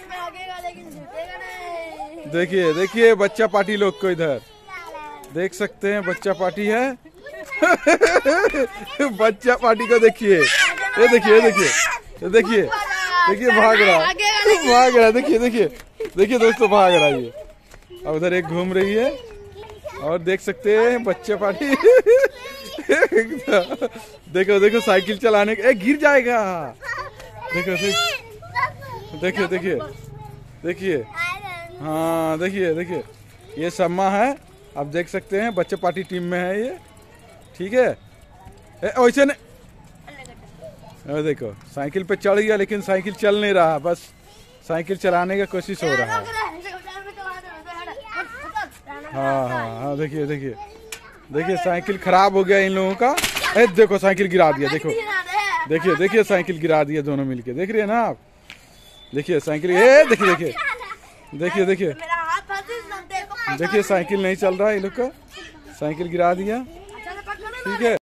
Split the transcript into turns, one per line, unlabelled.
देखिए देखिए बच्चा पार्टी लोग को इधर देख सकते हैं, बच्चा पार्टी है। बच्चा पार्टी को देखिए, ये देखिए ये देखिए ये देखिए देखिए भाग रहा देखिए देखिए देखिए दोस्तों भाग रहा है ये। और उधर एक घूम रही है और देख सकते हैं बच्चे पार्टी। देखो देखो साइकिल चलाने के गिर जाएगा। देखो देखिए देखिए देखिए हाँ देखिए देखिए ये सम्मा है, आप देख सकते हैं बच्चे पार्टी टीम में है ये, ठीक है। वैसे नहीं, देखो साइकिल पे चढ़ गया लेकिन साइकिल चल नहीं रहा, बस साइकिल चलाने की कोशिश हो रहा है। हाँ हाँ हाँ देखिए देखिए देखिए साइकिल खराब हो गया इन लोगों का। देखो साइकिल गिरा दिया, देखो देखिए देखिए साइकिल गिरा दिया दोनों मिलके, देख रहे हैं ना आप। देखिए साइकिल देखिए देखिए देखिए देखिए देखिए साइकिल नहीं चल रहा है इन लोग का, साइकिल गिरा दिया, ठीक है।